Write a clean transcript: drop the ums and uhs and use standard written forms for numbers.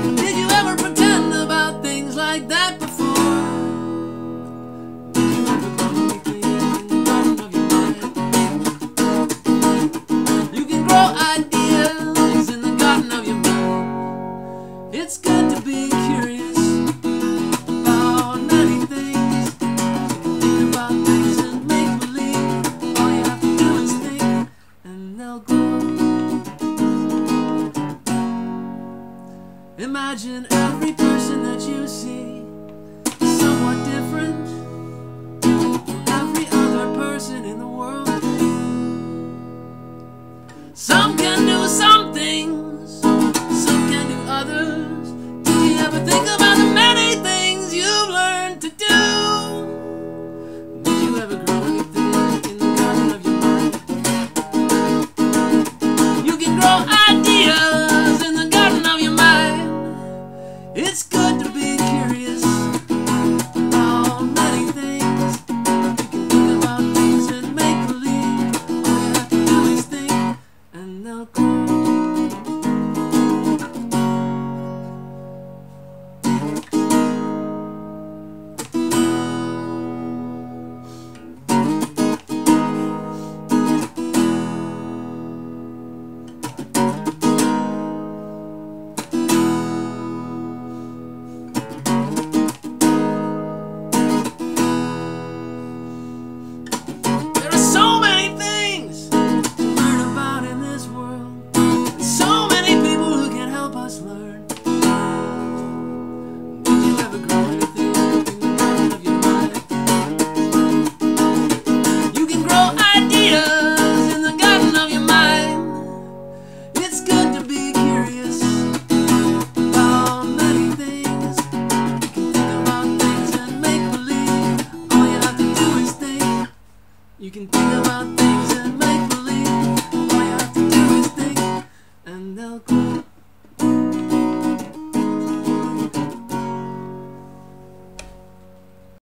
Did you ever pretend about things like that before? Did you ever grow anything in the garden of your mind? You can grow ideas in the garden of your mind. It's good to be curious about many things. Think about things and make believe. All you have to do is think, and they'll grow. Imagine every person that you see somewhat different from every other person in the world. Some can do some things, some can do others. Did you ever think about the many things you've learned to do? Did you ever grow anything in the garden of your mind? You can grow ideas in the garden of your mind. It's good to be curious about many things. You can think about things and make believe. All you have to do is think, and they'll grow. There are so many things to learn about in this world, and so many people who can help us learn. Did you ever grow anything in the garden of your mind? You can grow ideas in the garden of your mind. It's good to be curious about many things. You can think about things and make believe. All you have to do is think. You can think about things